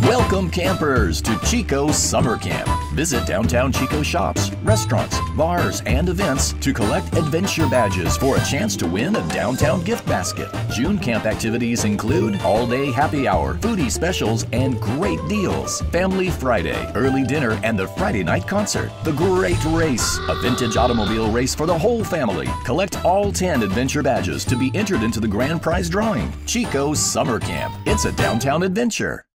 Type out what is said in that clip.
Welcome campers to Chico Summer Camp. Visit downtown Chico shops, restaurants, bars, and events to collect adventure badges for a chance to win a downtown gift basket. June camp activities include all-day happy hour, foodie specials, and great deals. Family Friday, early dinner, and the Friday night concert. The Great Race, a vintage automobile race for the whole family. Collect all 10 adventure badges to be entered into the grand prize drawing. Chico Summer Camp. It's a downtown adventure.